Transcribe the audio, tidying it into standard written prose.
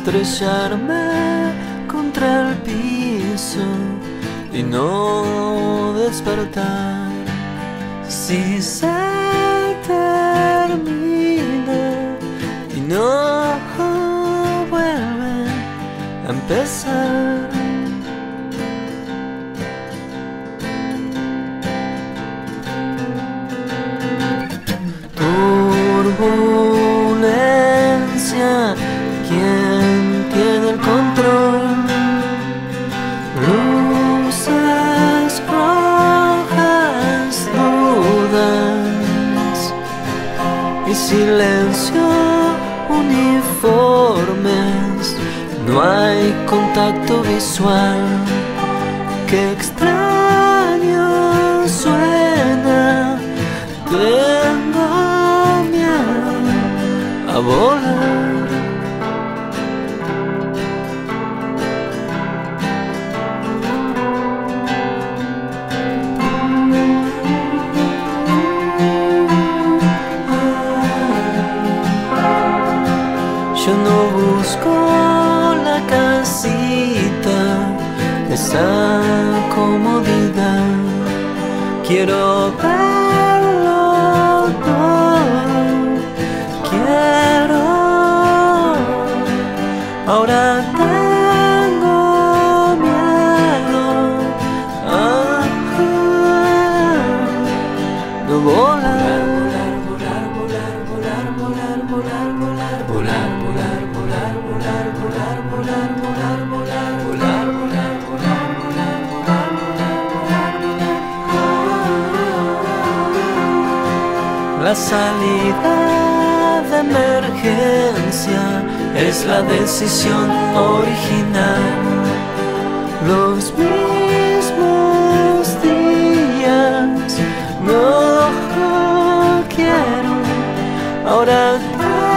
estrellarme contra el piso y no despertar. Si se termina y no vuelve a empezar. Turbulencia, ¿quién tiene el control? Luces rojas, dudas y silencio, uniformes. No hay contacto visual. Qué extraño suena. Tengo miedo a volar. Yo no busco la casita, esa comodidad. Quiero verlo todo, quiero. Ahora tengo miedo de volar. La salida de emergencia es la decisión original. Los mismos días no quiero. Ahora